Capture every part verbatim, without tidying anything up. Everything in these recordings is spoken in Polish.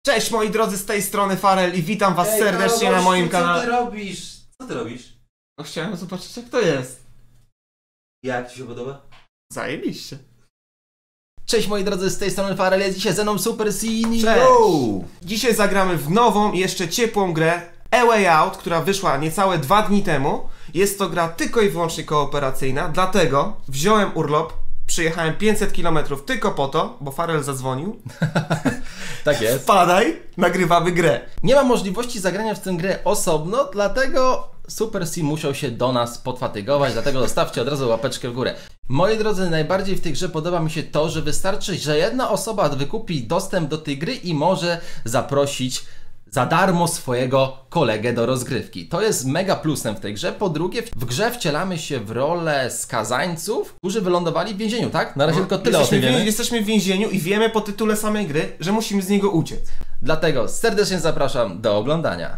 Cześć moi drodzy, z tej strony Farel i witam was Ej, serdecznie ale na moim gościu, kanale. Co ty robisz? Co ty robisz? No chciałem zobaczyć jak to jest. Jak ci się podoba? Zajebiście. Cześć moi drodzy, z tej strony Farel, jest dzisiaj ze mną Super C E Cześć. O. Dzisiaj zagramy w nową i jeszcze ciepłą grę A Way Out, która wyszła niecałe dwa dni temu. Jest to gra tylko i wyłącznie kooperacyjna, dlatego wziąłem urlop, przyjechałem pięćset kilometrów tylko po to, bo Farel zadzwonił. Tak jest. Wpadaj, nagrywamy grę. Nie ma możliwości zagrania w tę grę osobno, dlatego Super C musiał się do nas podfatygować, dlatego zostawcie od razu łapeczkę w górę. Moi drodzy, najbardziej w tej grze podoba mi się to, że wystarczy, że jedna osoba wykupi dostęp do tej gry i może zaprosić za darmo swojego kolegę do rozgrywki. To jest mega plusem w tej grze. Po drugie, w grze wcielamy się w rolę skazańców, którzy wylądowali w więzieniu, tak? Na razie No, tylko tyle o tym jesteśmy, wiemy. w, jesteśmy w więzieniu i wiemy po tytule samej gry, że musimy z niego uciec. Dlatego serdecznie zapraszam do oglądania.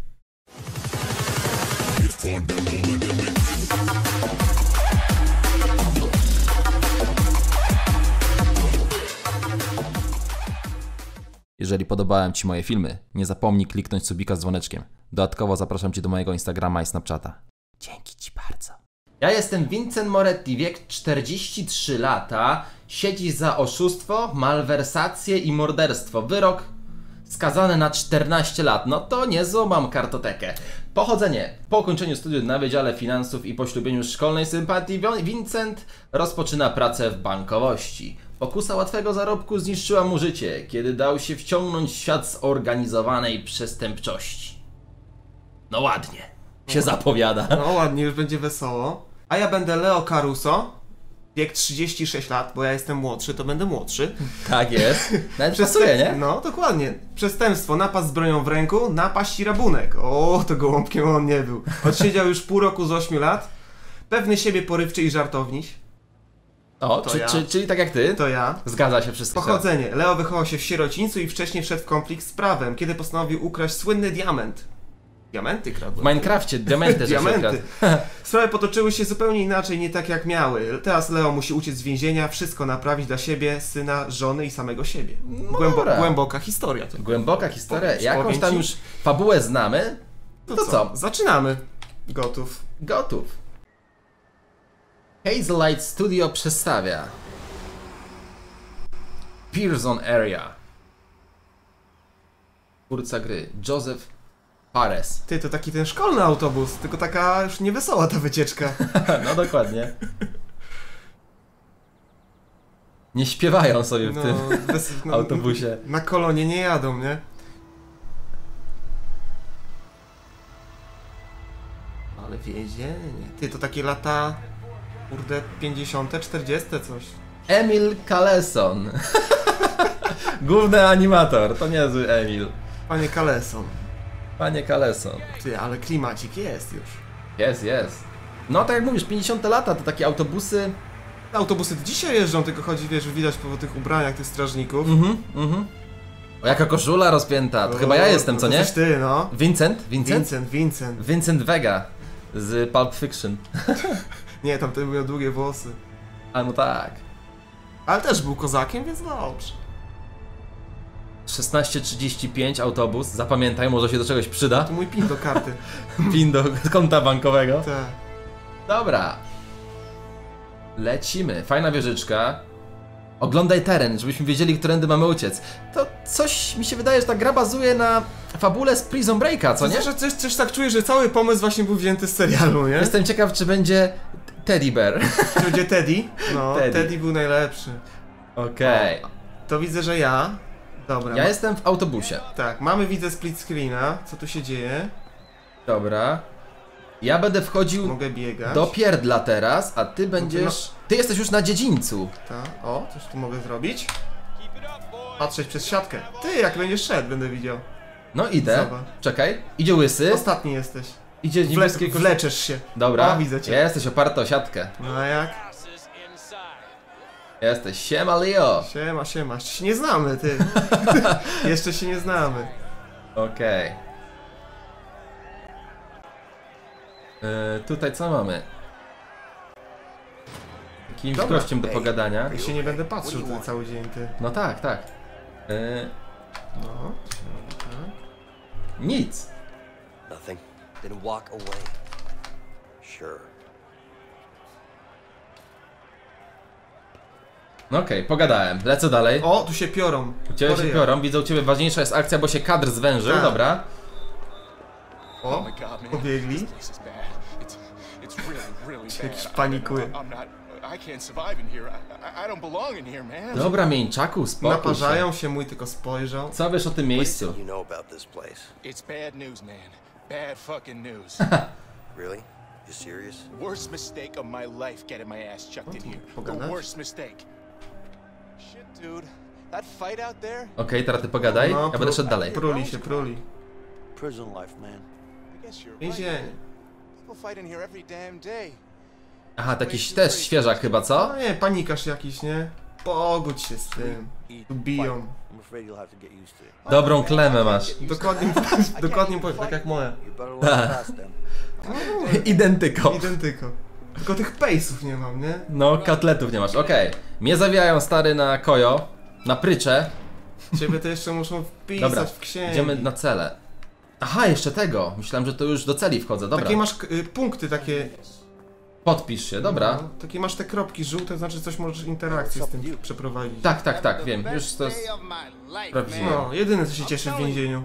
Jeżeli podobałem Ci moje filmy, nie zapomnij kliknąć subika z dzwoneczkiem. Dodatkowo zapraszam Cię do mojego Instagrama i Snapchata. Dzięki Ci bardzo. Ja jestem Vincent Moretti, wiek czterdzieści trzy lata, siedzi za oszustwo, malwersację i morderstwo. Wyrok skazany na czternaście lat. No to niezłą mam kartotekę. Pochodzenie. Po ukończeniu studiów na Wydziale Finansów i poślubieniu szkolnej sympatii Vincent rozpoczyna pracę w bankowości. Pokusa łatwego zarobku zniszczyła mu życie, kiedy dał się wciągnąć w świat zorganizowanej przestępczości. No ładnie się zapowiada. No ładnie, już będzie wesoło. A ja będę Leo Caruso, wiek trzydzieści sześć lat, bo ja jestem młodszy, to będę młodszy. Tak jest. Nawet Przestęp- pasuje, nie? No, dokładnie. Przestępstwo, napaść z bronią w ręku, napaść i rabunek. O, to gołąbkiem on nie był. Odsiedział już pół roku z ośmiu lat. Pewny siebie, porywczy i żartowniś. O, To czy, ja. czy, czyli tak jak ty? To ja. Zgadza się wszystko. Pochodzenie. Leo wychował się w sierocińcu i wcześniej wszedł w konflikt z prawem, kiedy postanowił ukraść słynny diament. Diamenty kradł. W Minecrafcie diamenty, że Diamenty. Sprawy potoczyły się zupełnie inaczej, nie tak jak miały. Teraz Leo musi uciec z więzienia, wszystko naprawić dla siebie, syna, żony i samego siebie. Głębo dobra. głęboka historia. To. Głęboka historia. Powiem- Jakąś powiem tam ci. już fabułę znamy. To, To co? co? Zaczynamy. Gotów. Gotów. Hazelight Studio przedstawia Pearson Area. Twórca gry Joseph Fares. Ty, to taki ten szkolny autobus, tylko taka już niewesoła ta wycieczka. No dokładnie. Nie śpiewają sobie w No, tym bez, no, autobusie. Na kolonie nie jadą, nie? Ale więzienie. Ty, to takie lata... Kurde, pięćdziesiąte, czterdzieste coś. Emil Kaleson. Główny animator. To niezły Emil. Panie Kaleson. Panie Kaleson. Ty, ale klimacik jest już. Jest, jest. No tak jak mówisz, pięćdziesiąte lata to takie autobusy. Autobusy dzisiaj jeżdżą, tylko chodzi, wiesz, widać po tych ubraniach tych strażników. Mhm, mhm. O, jaka koszula rozpięta. To O, chyba ja jestem, co to nie? coś ty, no. Vincent? Vincent? Vincent, Vincent. Vincent Vega z Pulp Fiction. Nie, tam ten miał długie włosy. A no tak. Ale też był kozakiem, więc dobrze. szesnaście trzydzieści pięć autobus. Zapamiętaj, może się do czegoś przyda. To mój pin do karty. Pin do konta bankowego. Tak. Dobra. Lecimy. Fajna wieżyczka. Oglądaj teren, żebyśmy wiedzieli, którędy mamy uciec. To coś mi się wydaje, że ta gra bazuje na fabule z Prison Breaka, co nie? Że coś, coś tak czuję, że cały pomysł właśnie był wzięty z serialu, nie? Jestem ciekaw, czy będzie Teddy Bear. Czy będzie Teddy? No, Teddy. Teddy, był najlepszy. Okej. Okay. To widzę, że ja. Dobra. Ja ma- jestem w autobusie. Tak, mamy widzę split screena. Co tu się dzieje? Dobra. Ja będę wchodził Mogę biegać. do pierdla teraz, a ty będziesz... Ty jesteś już na dziedzińcu. Tak, o, coś tu mogę zrobić. Patrzeć przez siatkę. Ty, jak będziesz szedł, będę widział. No idę. Zobacz. Czekaj. Idzie łysy. Ostatni jesteś. Idzie Wle niebieskiej koszul- wleczesz się. Dobra. O, widzę cię. Jesteś oparty o siatkę. No a jak? Jesteś. Siema Leo. Siema, siema. Jeszcze się nie znamy, ty. Jeszcze się nie znamy. Okej. Yy, tutaj co mamy? Jakimś Dobra. gościem do Ej. pogadania. Ja się nie będę patrzył ten cały dzień, ty. No tak, tak. Yy, No. Nic. Nothing. Then walk away. Sure. No okej, okay, pogadałem. Lecę dalej. O, tu się piorą. U ciebie się Poryja. piorą, widzę u ciebie ważniejsza jest akcja, bo się kadr zwężył, Tak. dobra. O, pobiegli. Jakiś panikuje. Dobra, mieńczaku, spokój się. Naparzają się, mój tylko spojrzał. Co wiesz o tym miejscu? You know about this place? It's bad news, man. Bad fucking news. Really? You serious? Worst mistake of my life getting my ass chucked in here. The Pogadasz? worst mistake. Shit, dude. That fight out there? Okej, okay, teraz ty pogadaj, No, ja będę pru- szedł dalej. Pruli się, pruli. Prison life, man. I guess you're right. Więzienie. People fight in here every damn day. Aha, taki też świeżak chyba, co? No nie, panikasz jakiś, nie? Pogódź się z tym. Eat, Tu biją. fight. I'm afraid you'll have to get used to it. Dobrą klemę masz. Dokładnie, dokładnie powiem, tak jak moja. You better learn fast then. Identyko. Identyko. Tylko tych pejsów nie mam, nie? No, kotletów nie masz, okej. Okay. Mnie zawijają stary na kojo, na prycze. Ciebie to jeszcze muszą wpisać Dobra, w księgi. idziemy na cele. Aha, jeszcze tego. Myślałem, że to już do celi wchodzę, dobra. Takie masz y, punkty, takie... Podpisz się, dobra. No, takie masz te kropki żółte, znaczy coś możesz interakcję z tym przeprowadzić. Tak, tak, tak, wiem. Już to jest... Prawdziwe. No, jedyny co się cieszy w więzieniu.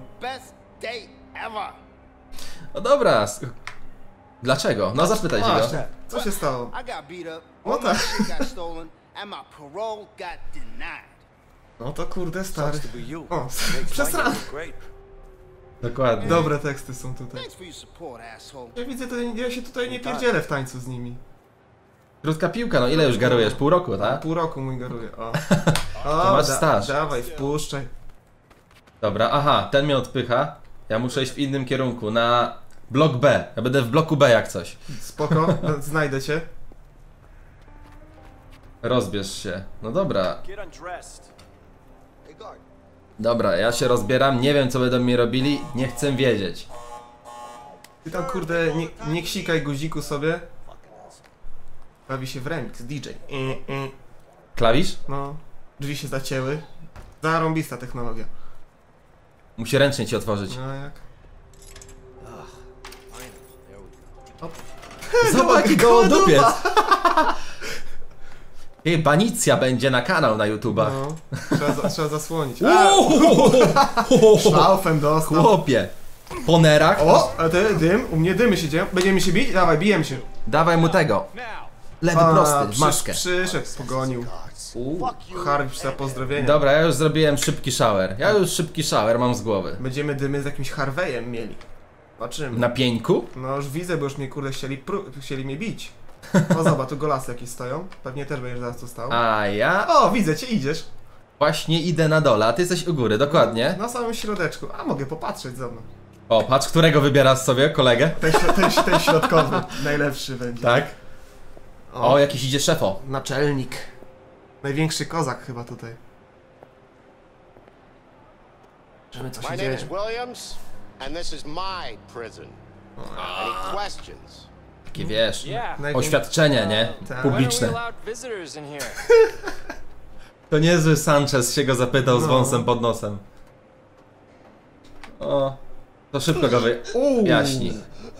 No dobra. s- Dlaczego? No zapytaj się go. Właśnie, co się stało? I got beat up, No all my tak. shit got stolen, and my parole got denied. No to kurde stary. Sucks to be you. O, Makes my przesrane. life great. Dokładnie. Dobre teksty są tutaj. Thanks for your support, asshole. Ja widzę, to ja się tutaj nie pierdzielę w tańcu z nimi. Krótka piłka, no ile już garujesz? Pół roku, tak? Pół roku mój garuje. O, To masz da- staż. Dawaj, wpuszczaj. Dobra, aha, ten mnie odpycha. Ja muszę iść w innym kierunku, na blok B. Ja będę w bloku B jak coś. Spoko, no, znajdę cię. Rozbierz się. No dobra. Get undressed. Hey, guard. Dobra, ja się rozbieram, nie wiem co będą mi robili, nie chcę wiedzieć. Ty tam kurde, nie, nie ksikaj guziku sobie. Bawi się w remix, D J. E, e. Klawisz? No, drzwi się zacięły. Zarąbista technologia. Musi ręcznie ci otworzyć. No jak? Zobacz jaki gołodupiec! Ej, banicja będzie na kanał na YouTube'a. No, trzeba, za, trzeba zasłonić. A, Uuu, szlaufem dostał. Chłopie! Po nerach? O, a ty, dym, u mnie dymy się dzieją. Będziemy się bić? Dawaj, bijemy się. Dawaj mu tego. Lewy prosty, w przysz- maskę. Przyszedł, pogonił. Uuu. Harwicz za pozdrowienia. Dobra, ja już zrobiłem szybki shower. Ja już szybki shower mam z głowy. Będziemy dymy z jakimś Harveyem mieli. Zobaczymy. Na pieńku? No już widzę, bo już mnie kurde chcieli, pró- chcieli mnie bić. O zobacz, tu golasy jakieś stoją. Pewnie też będziesz zaraz tu stał. A ja O, widzę cię, idziesz. właśnie idę na dole, a ty jesteś u góry, dokładnie. Na samym środeczku. A, mogę popatrzeć za mną. O, patrz, którego wybierasz sobie, kolegę? Ten, śro- ten, ten środkowy. Najlepszy będzie. Tak. O, jakiś idzie szefo. Naczelnik. Największy kozak chyba tutaj. Zobaczymy co się My name dzieje. is Williams, and this is my prison. Any questions? Takie wiesz, Najwię- oświadczenie, nie? Tak. Publiczne. To niezły Sanchez się go zapytał z No. wąsem pod nosem. O, to szybko go Uuu. wyjaśni.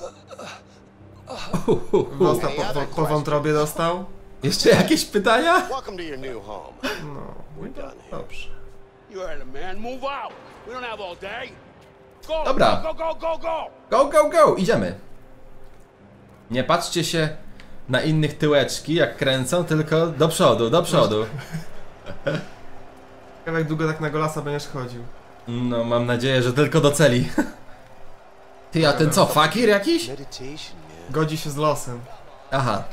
Dostał, po, po, po wątrobie dostał. Jeszcze jakieś pytania? Welcome to your new home. No, We're done here. dobrze. You heard him, man. Move out. We don't have all day. Go. Dobra. Go, go, go, go. Go, go, go! Idziemy. Nie patrzcie się na innych tyłeczki, jak kręcą, tylko do przodu, do przodu. Ciekawe, jak długo tak na golasa będziesz chodził. No, mam nadzieję, że tylko do celi. Ty, a ten co, fakir jakiś? Meditation, man. Godzi się z losem. Aha.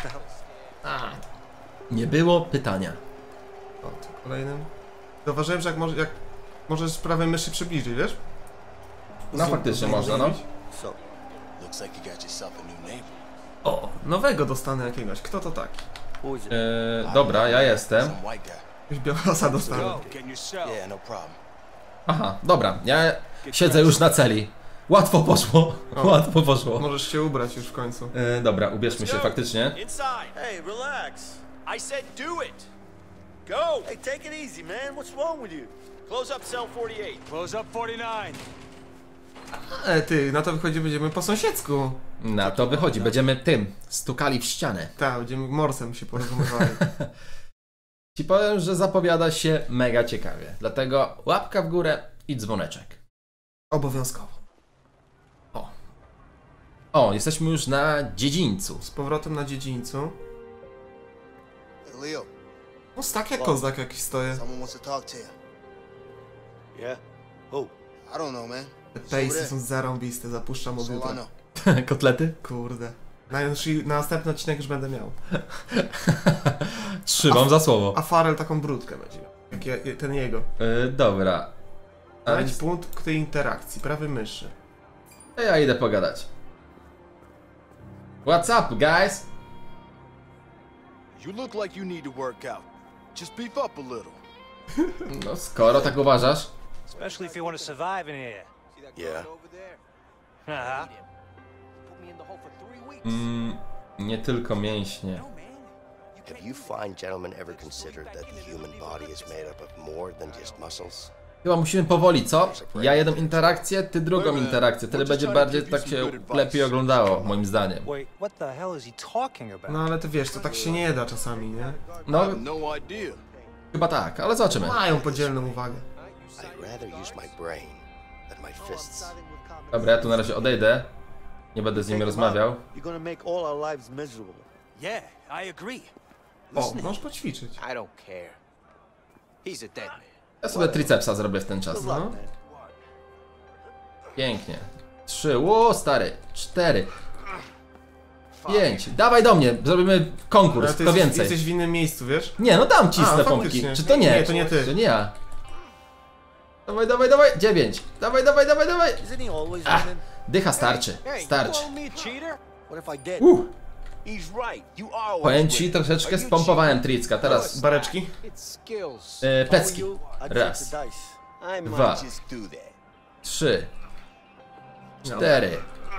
Nie było pytania. O, tu kolejnym. Zauważyłem, że jak, może, jak możesz prawym myszy przybliżyć, wiesz? No faktycznie można, no. So, Looks like you got yourself a new neighbor. O, nowego dostanę jakiegoś. Kto to taki? who is it? Eee, dobra, ja jestem. Some white guy. Już białasa dostanę. Get yourself. Yeah, no problem. Aha, dobra, ja siedzę już na celi. Łatwo poszło, O. łatwo poszło. Możesz się ubrać już w końcu. Eee, dobra, ubierzmy się faktycznie. Inside. Hey, relax. I said do it. Go. Hey, take it easy, man. What's wrong with you? Close up cell forty-eight. Close up forty-nine. E, ty, na to wychodzi, będziemy po sąsiedzku. Na to wychodzi, będziemy tym, stukali w ścianę. Tak, będziemy morsem się porozumiewali. Ci powiem, że zapowiada się mega ciekawie. Dlatego łapka w górę i dzwoneczek. Obowiązkowo. O. O, jesteśmy już na dziedzińcu. Z powrotem na dziedzińcu. Leo, No tak jak kozak jakiś stoję. someone wants to talk to you. Yeah? Who? I don't know, man. Te pejsy są zarąbiste, zapuszczam That's all I mobilkę. know. Kotlety? Kurde. Na, na następny odcinek już będę miał. Trzymam za słowo. A Farel taką brudkę będzie. Jak je, ten jego. Yy, dobra. A Znajdź więc punkt tej interakcji, prawy myszy. ja idę pogadać. What's up, guys? You look like you need to work out. Just beef up a little. No, skoro tak uważasz. Especially if you want to survive in here. Yeah. Uh-huh. Mm, nie tylko mięśnie. Have you fine gentlemen ever considered that the human body is made up of more than just muscles? Chyba musimy powoli, co? Ja jedną interakcję, ty drugą interakcję. Tyle będzie bardziej tak się lepiej oglądało, moim zdaniem. Wait, what the hell is he talking about? No ale ty wiesz, to tak się nie da czasami, nie? No, No idea. chyba tak, ale zobaczymy. Mają podzielną uwagę. I'd rather use my brain than my fists. Dobra, ja tu na razie odejdę. Nie będę z nimi rozmawiał. You're gonna make all our lives miserable. Yeah, I agree. O, możesz poćwiczyć. I don't care. He's a dead man. Ja sobie tricepsa zrobię w ten czas. No. Pięknie. Trzy, ło stary. Cztery. Pięć. Dawaj do mnie, zrobimy konkurs, Ale ty kto jesteś, więcej. jesteś w innym miejscu, wiesz? Nie, no dam cisnę A, pompki. faktycznie. Czy to nie? Nie, to nie ty. To nie ja. Dawaj, dawaj, dawaj. Dziewięć. Dawaj, dawaj, dawaj, dawaj. Isn't he always Ach, winning? dycha starczy. Hey, you Starczy. call me a cheater? What if I did? Uh, He's right. You are always powiem ci, winning. troszeczkę Are you spompowałem tricka. Teraz Bareczki? It's skills. e, plecki. I'd take Raz, the dice. I might Dwa. just do that. trzy, cztery,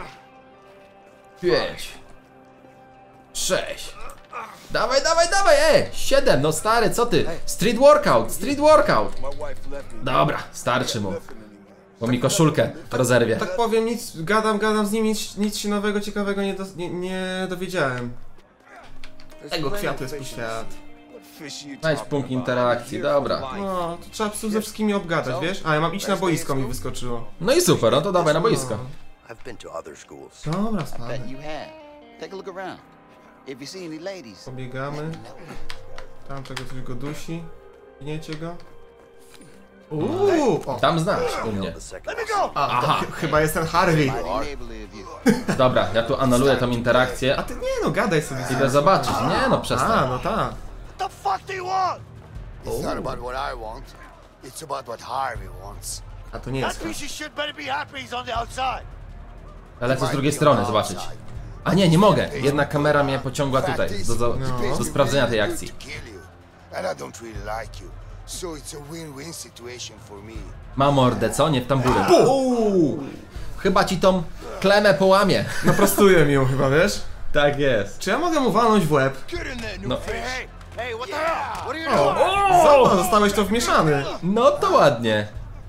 pięć, sześć. Dawaj, dawaj, dawaj, ej! Siedem, no stary, co ty? Street workout, street workout. My wife left me. Dobra, starczy mu. Bo mi koszulkę rozerwie. Tak powiem, nic, gadam, gadam z nim, nic, nic się nowego, ciekawego nie, do, nie, nie dowiedziałem. Tego kwiatu jest po świat. What fish you Znajdź talking punkt about? interakcji, dobra. No, to trzeba psu ze wszystkimi obgadać, wiesz? A ja mam iść na boisko, mi wyskoczyło. No i super, no to dawaj na boisko. I've been to other schools. Dobra, Bet spadaj. you have. Take a look around. If you see any ladies, Pobiegamy. Tam czego coś go dusi. Gniecie go. Uuu! O, Tam znasz u mnie. The second a, to ch- chyba jest ten Harvey. mighty neighborly of you. Dobra, ja tu anuluję tą interakcję. A ty nie no, gadaj sobie. Idę zobaczyć. Nie no, A, przestań. no tak. What the fuck do you want? It's not about what I want. It's about what Harvey wants. A to nie That jest. piece of shit better be happy he's on the outside. Ja lecę z drugiej strony zobaczyć. A nie, nie mogę. Jednak kamera mnie pociągła tutaj. Do, do, do sprawdzenia tej akcji. And I don't really like you. So it's a win-win situation for me. Ma mordę, co? Nie w tambury. Uuu. Chyba ci tą klemę połamie. Naprostuję mi ją chyba, wiesz? Tak jest. Czy ja mogę mu walnąć w łeb? Get in there, new No. fish. Hey, hey, what the hell? What are you doing? Zobacz, zostałeś to wmieszany. No to ładnie.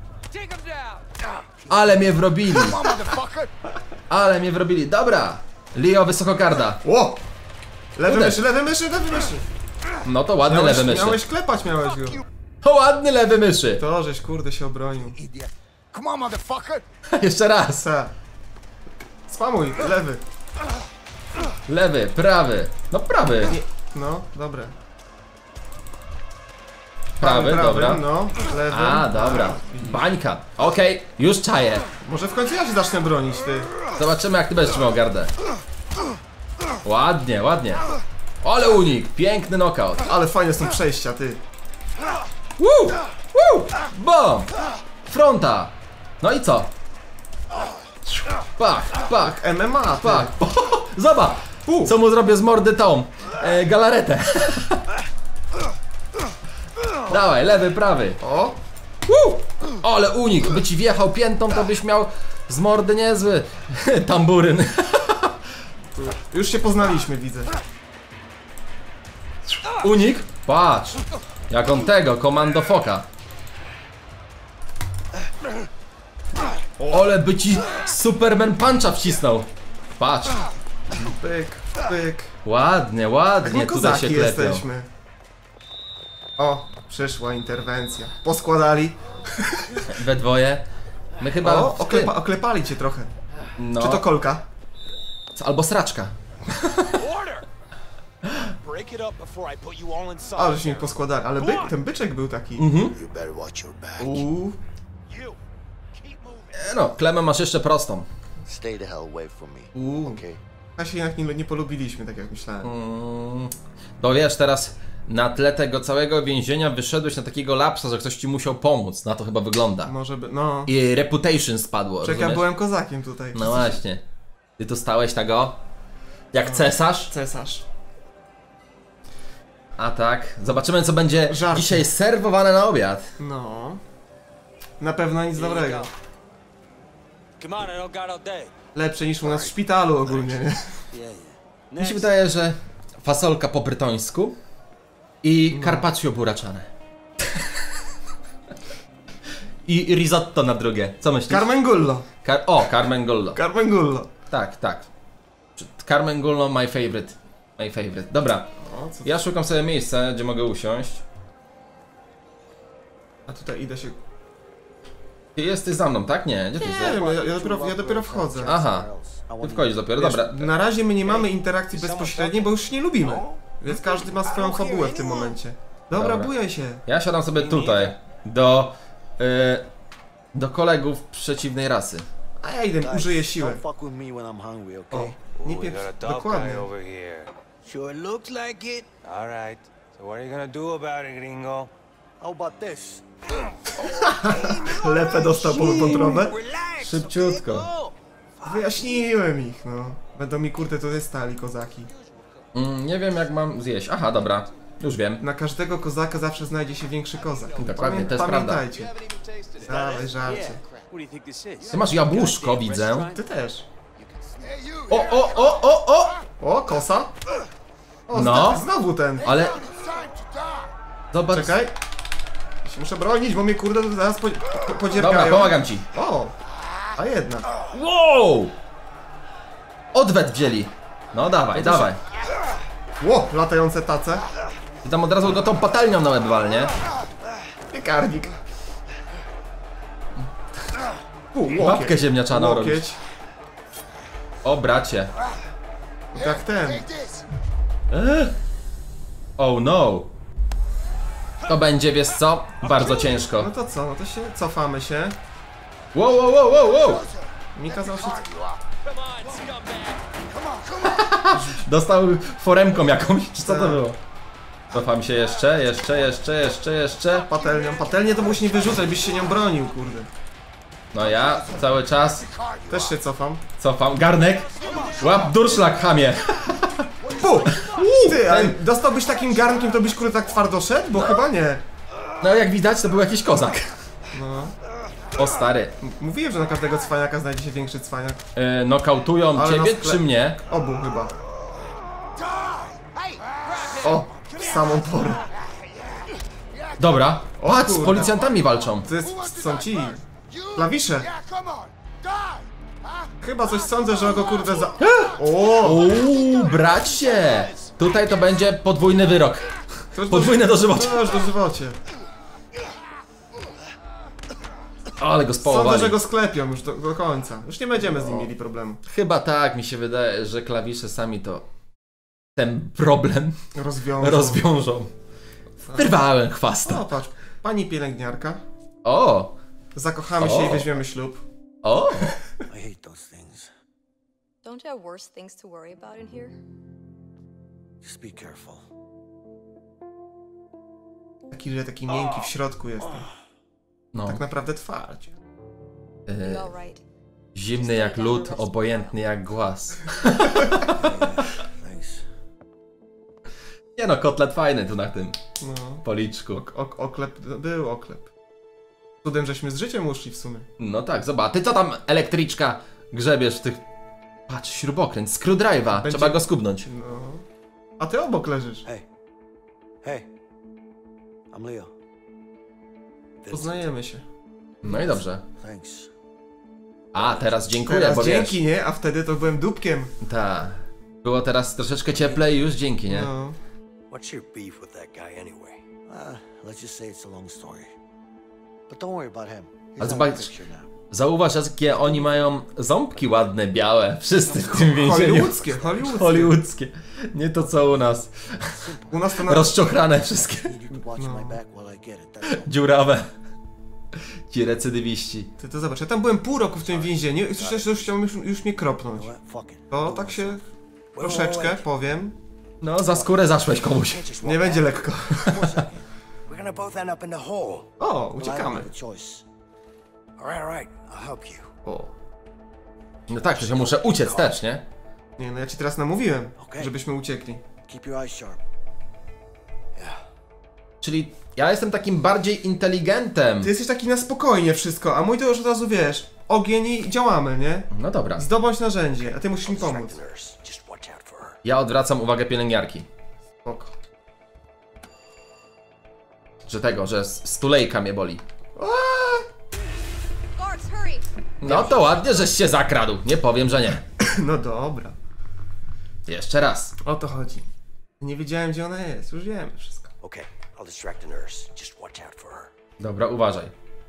Ale mnie wrobili. Ale mnie wrobili. Dobra. Leo wysokokarda. Ło! Lewy Uderz. myszy, lewy myszy, lewy myszy. No to ładny Miałeś, lewy myszy. miałeś klepać, miałeś go. To ładny lewy myszy. To, żeś kurde się obronił. Come on, motherfucker! Jeszcze raz. Se. Spamuj, lewy. Lewy, prawy. No prawy. No, dobre. Prawy, Prawym, dobra. No, lewy. A, dobra. Bańka. Okej, już czaję. Może w końcu ja się zacznę bronić, ty. Zobaczymy, jak ty będziesz trzymał gardę. Ładnie, ładnie. Ale unik. Piękny knockout. Ale fajne są przejścia, ty. Woo! Woo! Bom! Fronta! No i co? Pach, pach, M M A, ty. pach. Zobacz! Co mu zrobię z mordy tą e, galaretę. Dawaj, lewy, prawy. O! Woo! Ale unik, by ci wjechał piętą, to byś miał z mordy niezły tamburyn. Już się poznaliśmy, widzę. Unik? Patrz! Jak on tego, komando foka. Ole by ci Superman puncha wcisnął. Patrz. Pyk, pyk. Ładnie, ładnie Jak my tutaj się kozaki klepią. jesteśmy. O, przyszła interwencja. Poskładali. We dwoje. My chyba... O, w oklepa, tym. oklepali cię trochę. No. Czy to kolka? Albo sraczka. Order! Break it up before I put you all inside. Ale się mi poskładali. Ale by, ten byczek był taki. Mhm. You better watch your back. Uuu. You keep moving. E, No, klemę masz jeszcze prostą. Stay the hell away from me. Uuu. Okay? A się jednak nie, nie polubiliśmy, tak jak myślałem. Mm, Bo wiesz, teraz na tle tego całego więzienia wyszedłeś na takiego lapsa, że ktoś ci musiał pomóc. Na to chyba wygląda. Może by, no. I reputation spadło, Czekaj, ja rozumiesz? byłem kozakiem tutaj. No właśnie. Ty tu stałeś tego jak cesarz. Cesarz. A tak, zobaczymy co będzie Żarcie. dzisiaj serwowane na obiad. No. Na pewno nic dobrego. Come on, I don't got all day. Lepsze niż u nas w szpitalu ogólnie, nie? Yeah, yeah. Mi się wydaje, że fasolka po brytońsku i carpaccio buraczane. I risotto na drugie. Co myślisz? Carmengullo. Kar o, Carmen Gollo. Carmengullo. Tak, tak. Carmen Gollo, my favorite. My favorite. Dobra, O, co ja szukam sobie miejsca, gdzie mogę usiąść. A tutaj idę się... Ty jesteś za mną, tak? Nie, gdzie ty Nie jesteś? wiem, ja, ja, dopiero, ja dopiero wchodzę. Aha, ty wchodzisz dopiero, Wiesz, dobra. na razie my nie mamy interakcji bezpośredniej, bo już się nie lubimy. Więc każdy ma swoją fabułę w tym momencie. Dobra, Dobra. bujaj się. Ja siadam sobie tutaj, do... Y, do kolegów przeciwnej rasy. A ja idę, użyję siły. Don't fuck with me when I'm hungry, O, okay? nie We pieprz... got a tough Dokładnie. guy over here. Sure looks like it. All right. So what are you gonna do about it, gringo? How about this? Lepę dostał po wątrobę. Relax. Szybciutko. Go. Wyjaśniłem ich, no. Będą mi kurde tutaj stali kozaki. Mm, nie wiem jak mam zjeść. Aha, dobra. Już wiem. Na każdego kozaka zawsze znajdzie się większy kozak. Dokładnie, to jest prawda. Pamiętajcie. Dawaj, żarcie. What do you think this is? Ty masz jabłuszko, widzę. Ty też. Hey, you. O, o, o, o, o! O, kosa. O, No. znowu- znowu ten. Ale Time to die. zobacz. Czekaj. Ja się muszę bronić, bo mnie kurde tu zaraz po, po, podziergają. Dobra, pomagam ci. O! A jedna. Wow! Odwet wzięli. No dawaj, to się- dawaj. Ło, latające tace. I tam od razu go tą patelnią na łeb walnie. Piekarnik. U, łokieć. Babkę ziemniaczaną robić. Łokieć. O bracie. Jak ten. Take this. Ech. Oh no. To będzie, wiesz co? Bardzo ciężko. No to co, no to się cofamy się. Wow, wow, wow, wow, wow. Mi kazał się... Dostał foremką jakąś, czy co to było? Cofam się jeszcze, jeszcze, jeszcze, jeszcze, jeszcze. Patelnią. Patelnię to musisz nie wyrzucać, byś się nią bronił, kurde. No ja cały czas Też się cofam. cofam. Garnek. Łap durszlak, chamie. Pu! Ty, ale dostałbyś takim garnkiem, to byś kurde tak twardo szedł? Bo chyba nie. No jak widać to był jakiś kozak. No. O stary. M- Mówiłem, że na każdego cwaniaka znajdzie się większy cwaniak. Yy, nokautują Ale ciebie na skle- czy mnie? Obu chyba. O! W samą porę. Dobra. O Patrz, z kurde. policjantami walczą. To jest, są ci. Klawisze. Yeah, come on. Die. Huh? Chyba coś sądzę, że go kurde za... O! Uuu, bracie! Tutaj to będzie podwójny wyrok. To już Podwójne dożywocie. To już dożywocie. Ale go Sądzę, społowali. że go sklepią już do, do końca. Już nie będziemy z nim mieli problemu. Chyba tak, mi się wydaje, że klawisze sami to ten problem Rozwiążą. rozwiążą. Wyrwałem O, chwasta. patrz. Pani pielęgniarka. O! Zakochamy się O. i weźmiemy ślub. O! I hate those things. Don't you have worse things to worry about in here? Just be careful. Taki, że taki miękki w środku jest. No. Tak naprawdę twardzie. Y, You all right? zimny jak lód, obojętny jak głaz. Thanks. Nie no, kotlet fajny tu na tym No. policzku. Ok, oklep, był oklep. Cudem, żeśmy z życiem uszli w sumie. No tak, zobacz. Ty co tam, elektryczka, grzebiesz w tych... Patrz, śrubokręt, screwdrive'a. Będzie- Trzeba go skubnąć. No. A ty obok leżysz. Hey. Hey. I'm Leo. Vincent. Poznajemy się. No i dobrze. Thanks. A, teraz dziękuję, Teraz bo dzięki, wiesz... nie? A wtedy to byłem dupkiem. Tak. Było teraz troszeczkę cieplej już dzięki, nie? No. What's your beef with that guy anyway? Uh, let's just say it's a long story. But don't worry about him. Ale He's out of the zobacz, picture now. zauważ, jakie oni mają ząbki ładne, białe. Wszyscy w tym więzieniu. Hollywoodzkie, hollywoodzkie. Hollywoodzkie. Nie to co u nas. U nas to na... Rozczochrane wszystkie. Need you to watch my back while I get it. That's all. Dziurawe. Ci recydywiści. Ty to zobacz, ja tam byłem pół roku w tym więzieniu i coś już chciał już, już mnie kropnąć. You know what? Fuck it. To tak się troszeczkę powiem. No, za skórę zaszłeś komuś. Can't just walk Nie będzie out. lekko. One more second. We're gonna both end up in the hole. O, Well, I don't uciekamy. have a choice. All right, all right. I'll help you. O. No tak, to się muszę uciec też, nie? Nie no, ja ci teraz namówiłem, Okej. żebyśmy uciekli. Keep your eyes sharp. Yeah. Czyli ja jestem takim bardziej inteligentem. Ty jesteś taki na spokojnie wszystko, a mój to już od razu wiesz. Ogień i działamy, nie? No dobra. Zdobądź narzędzie, a ty musisz mi Distract pomóc. the nurse. Just watch out for her. Ja odwracam uwagę pielęgniarki. Spoko. Że tego, że s- stulejka mnie boli. Guards, hurry! No to ładnie, żeś się zakradł. Nie powiem, że nie. No dobra. Jeszcze raz. O to chodzi. Nie wiedziałem, gdzie ona jest, już wiemy wszystko. Okay, I'll distract the nurse. Just watch out for her. Dobra, uważaj.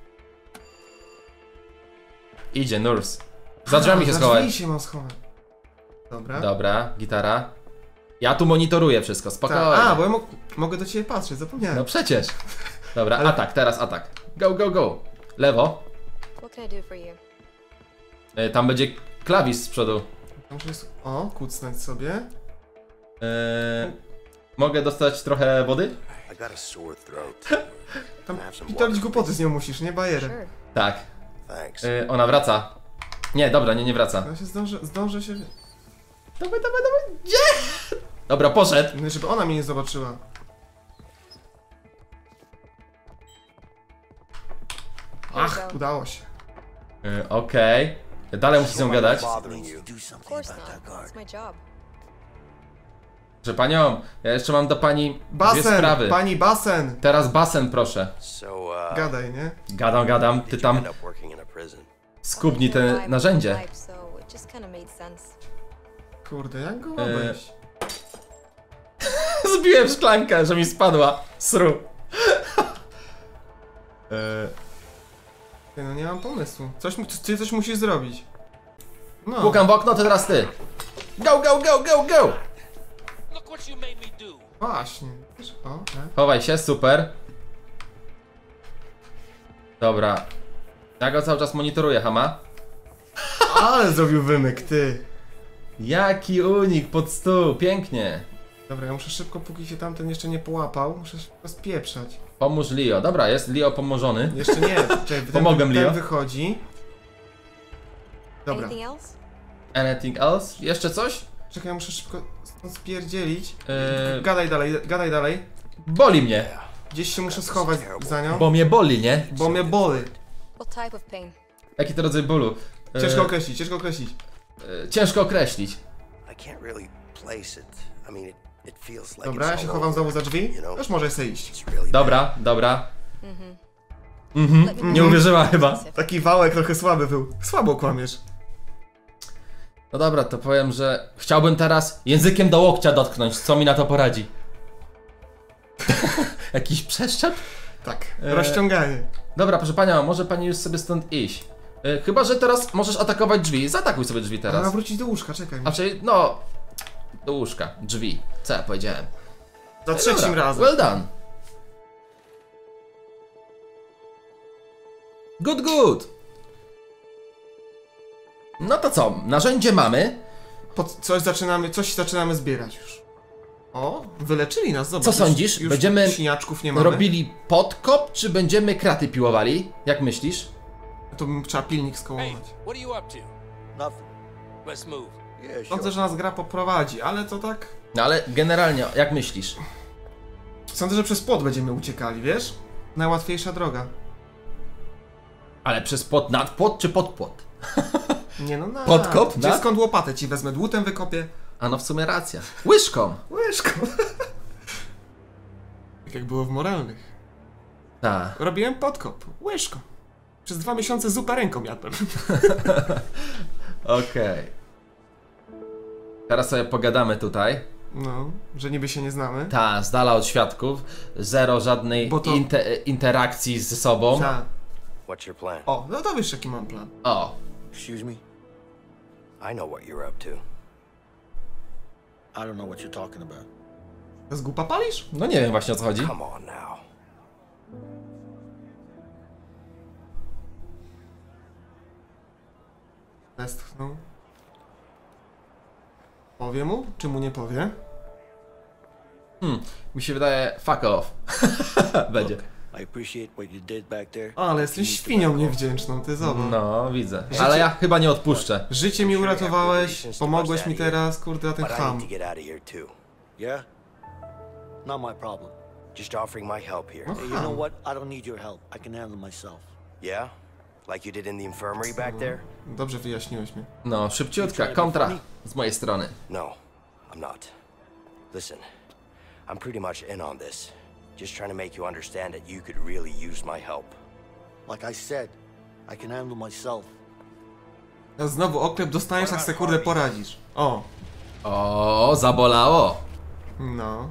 Idzie, nurse. Za drzwiami się Za schowaj. drzwi się mam schować. Dobra. Dobra, gitara. Ja tu monitoruję wszystko, Ta, spokojnie. a, bo ja mo mogę do ciebie patrzeć, zapomniałem. No przecież. Dobra, Ale- atak, teraz atak. Go, go, go. Lewo. What can I do for you? Y, tam będzie klawisz z przodu. Muszę jest... O, kucnąć sobie. Y, mogę dostać trochę wody? I got a sore throat. Tam Have some pitolić water. głupoty z nią musisz, nie bajerę. Sure. Tak. Thanks. Y, ona wraca. Nie, dobra, nie, nie wraca. Ja się zdążę, zdążę się... Dawaj, dawaj, dawaj. Gdzie? Dobra, poszedł. Żeby ona mnie nie zobaczyła. Here Ach, you go. udało się. Y, Okej. Dalej musi z nią gadać. Bothering you. Do Of something course about not. that guard. It's my job. Proszę panią, ja jeszcze mam do pani dwie Basen! sprawy. Pani basen! Teraz basen, proszę. So, uh, Gadaj, nie? Gadam, gadam, ty did you tam end up working in a prison? skubnij I have te a narzędzie. life, so it just kind of made sense. Kurde, jak go E, obejść? Zbiłem szklankę, że mi spadła. Sru. E, Ty, no nie mam pomysłu. Coś, mu- ty coś musisz zrobić. No. Pukam w okno, to teraz ty. Go, go, go, go, go! Look what you made me do. Właśnie. Wiesz, O, tak. Chowaj się, super. Dobra. Ja go cały czas monitoruję, Hama. Ale zrobił wymyk, ty. Jaki unik pod stół, pięknie. Dobra, ja muszę szybko, póki się tamten jeszcze nie połapał, muszę szybko spieprzać. Pomóż Leo. Dobra, jest Leo pomożony. Jeszcze nie, czekaj, ten, Pomogę, ten Leo. wychodzi. Dobra, Anything else? Anything else? Jeszcze coś? czekaj, ja muszę szybko stąd spierdzielić. Eee, Gadaj dalej, gadaj dalej. boli mnie. Gdzieś się muszę schować za nią, Bo mnie boli, nie? bo mnie boli. What type of pain? Jaki to rodzaj bólu? Eee, Ciężko określić, ciężko określić. e, ciężko określić. I can't really place it. I mean, it, it feels like Dobra, it's ja się all chowam over. znowu za drzwi. You know, Już może sobie iść. it's really Dobra, dobra. Let me Nie be uwierzyła chyba. specific. Taki wałek trochę słaby był. Słabo kłamiesz. No dobra, to powiem, że chciałbym teraz językiem do łokcia dotknąć. Co mi na to poradzi? Jakiś przeszczep? Tak, Eee, rozciąganie. Dobra, proszę panią, może pani już sobie stąd iść. E, chyba, że teraz możesz atakować drzwi. Zaatakuj sobie drzwi Teraz. teraz. Mam wrócić do łóżka, czekaj. A czyli, no... Do łóżka, drzwi. Co ja powiedziałem? Za E, trzecim dobra, razem. Well done. Good, good. No to co, narzędzie mamy. Pod coś zaczynamy, coś zaczynamy zbierać już. O, wyleczyli nas, zobacz. Co już- sądzisz? Już Będziemy siniaczków nie mamy. robili podkop, czy będziemy kraty piłowali? Jak myślisz? To bym trzeba pilnik Hey, skołować. what are you up to? nothing. Let's move. Yeah, sure. Sądzę, że nas gra poprowadzi, ale to tak... No ale generalnie, jak myślisz? Sądzę, że przez płot będziemy uciekali, wiesz? Najłatwiejsza droga. Ale przez płot, nad płot czy pod płot? Nie no, na... Podkop, Gdzie na? skąd łopatę ci wezmę? Dłutem wykopię? A no w sumie racja. Łyżką. Łyżką. Tak jak było w Moralnych. Tak. Robiłem podkop. Łyżką. Przez dwa miesiące zupę ręką jadłem. Okej. Okay. Teraz sobie pogadamy tutaj. No, że niby się nie znamy. Ta, z dala od świadków. Zero żadnej Bo to... inter interakcji ze sobą. Ta. What's your plan? O, no to wiesz jaki mam plan. O. Excuse me? I know what you're up to. I don't know what you're talking about. Z głupa palisz? No nie wiem właśnie o co chodzi. Come on now. Westchnął. Powie mu, czy mu nie powie? Hmm, mi się wydaje fuck off. Będzie. I appreciate what you did back there. O, ale jesteś świnią niewdzięczną, ty zobacz. No, widzę. Życie... Ale ja chyba nie odpuszczę. Życie mi uratowałeś, pomogłeś mi teraz, kurde, a ten ham. Yeah? Not my problem. Just offering my help here. Hey, you know what? I don't need your help. I can handle myself. Yeah? Like you did in the infirmary back there? Dobrze wyjaśniłeś mi. No, szybciutka, kontra z mojej strony. No, I'm not. Listen, I'm pretty much in on this. Just trying to make you understand that you could really use my help. Like I said, I can handle myself. A znowu oklep dostaniesz, jak se kurde poradzisz. O. O, zabolało. No.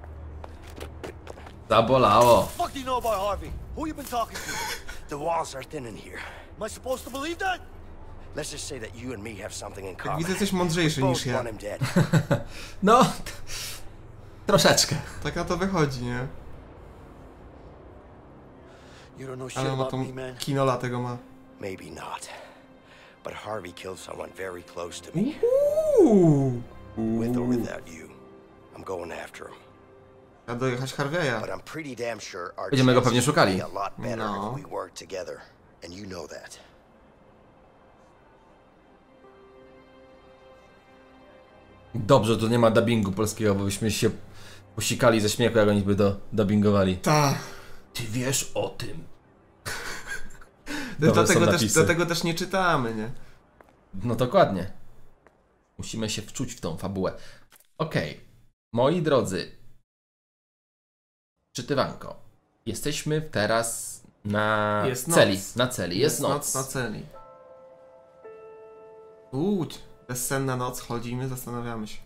Zabolało. What do you know about Harvey? Who you been talking to? The walls are thin in here. Am I supposed to believe that? Let's just say that you and me have something in Jak common. widzę, jesteś mądrzejszy niż ja. Want him dead. No, troszeczkę. Tak na to wychodzi, nie? You don't know shit Ale ma about tą me, man. kinola tego ma. Maybe not. But Harvey killed someone very close to me. Uuu. With or without you. I'm going after him. A dojechać Harveya. But I'm pretty damn sure our Będziemy go pewnie chances will szukali. be a lot better No. if we work together. And you know that. Dobrze, tu nie ma dubbingu polskiego, bo byśmy się posikali ze śmiechu, jak oni by to dubbingowali. Ta. Ty wiesz o tym. Dlatego też, dlatego też nie czytamy, nie? No dokładnie. Musimy się wczuć w tą fabułę. Okej. Okay. Moi drodzy. Czytywanko. Jesteśmy teraz na Jest celi. noc. Na celi. Jest, Jest noc. noc na celi. Uuu, bezsenna noc, chodzimy, zastanawiamy się.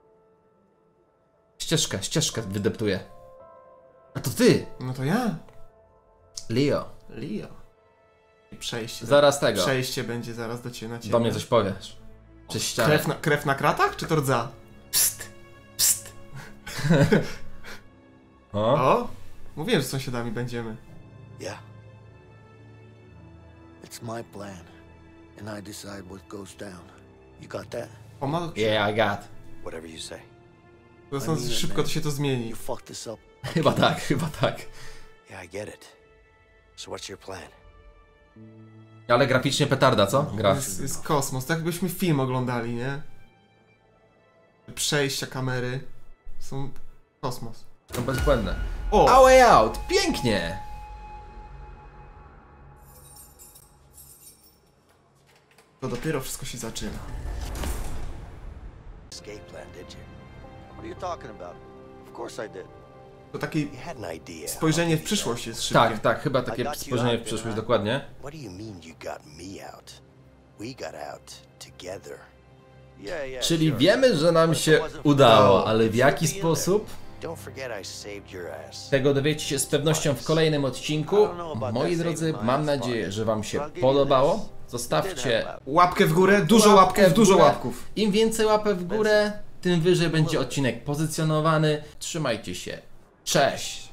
Ścieżkę, ścieżkę wydeptuję. A to ty! No to ja. Leo. Leo. I przejście. Zaraz tego. Przejście będzie zaraz do ciebie, na ciebie. Do mnie coś powiesz. Przez ścianę. Krew na, krew na kratach, czy to rdza? Pst. Pst. o? o? Mówiłem, że z sąsiadami będziemy. Yeah. It's my plan. And I decide what goes down. You got that? Pomag... Yeah, I got. Whatever you say. To szybko to się to zmieni. You fucked this up. Chyba tak, chyba tak. Yeah, I get it. So what's your plan? Ale graficznie petarda, co? Gra. Jest, jest kosmos, tak jakbyśmy film oglądali, nie? Przejścia kamery są kosmos. Są bezbłędne. O! A Way Out! Pięknie! To dopiero wszystko się zaczyna. Escape plan, did you? What are you talking about? Of course I did. To takie You had an idea. spojrzenie w przyszłość jest szybkie. Tak, tak, chyba takie spojrzenie w przyszłość, dokładnie. What do you mean you got me out? We got out together. Yeah, yeah. Czyli sure. wiemy, że nam się udało, ale w jaki sposób? Don't forget I saved your ass. Tego dowiecie się z pewnością w kolejnym odcinku. Moi drodzy, mam nadzieję, że wam się podobało. Zostawcie Łapkę w górę, dużo łapków, dużo łapków. Im więcej łapek w górę, tym wyżej będzie odcinek pozycjonowany. Trzymajcie się. Cześć!